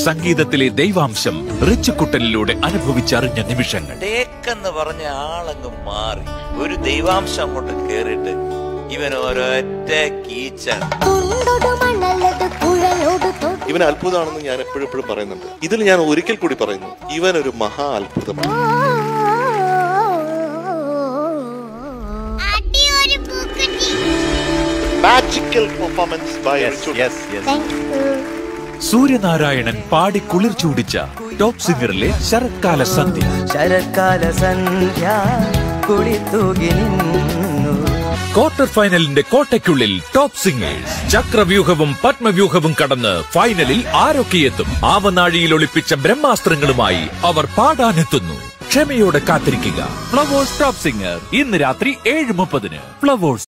സംഗീതത്തിലെ ദൈവാംശം റിച്ചുക്കുട്ടനിലൂടെ അനുഭവിച്ചറിഞ്ഞ നിമിഷങ്ങൾ. തേക്കെന്ന് പറഞ്ഞ ആളങ്ങ് മാറി, ഒരു ദൈവാംശം അങ്ങോട്ട് കേറിയിട്ട് ഇവൻ ഒരൊറ്റ കീച്ച. ഇവൻ അത്ഭുതമാണെന്ന് ഞാൻ എപ്പോഴും പറയുന്നുണ്ട്. ഇതിൽ ഞാൻ ഒരിക്കൽ കൂടി പറയുന്നു, ഇവൻ ഒരു മഹാ അത്ഭുതമാണ്. മാജിക്കൽ പെർഫോമൻസ് ബൈ സൂര്യനാരായണൻ പാടി കുളിർ ചൂടിച്ച ടോപ്പ് സിംഗറിലെ ശരത്കാല സന്ധ്യ. ക്വാർട്ടർ ഫൈനലിന്റെ കോട്ടയ്ക്കുള്ളിൽ ടോപ്പ് സിംഗേഴ്സ്. ചക്രവ്യൂഹവും പത്മവ്യൂഹവും കടന്ന് ഫൈനലിൽ ആരൊക്കെയെത്തും? ആവനാഴിയിൽ ഒളിപ്പിച്ച ബ്രഹ്മാസ്ത്രങ്ങളുമായി അവർ പാടാനെത്തുന്നു. ക്ഷമയോടെ കാത്തിരിക്കുക. ഫ്ലവേഴ്സ് ടോപ്പ് സിംഗർ ഇന്ന് രാത്രി 7:30. ഫ്ലവേഴ്സ്.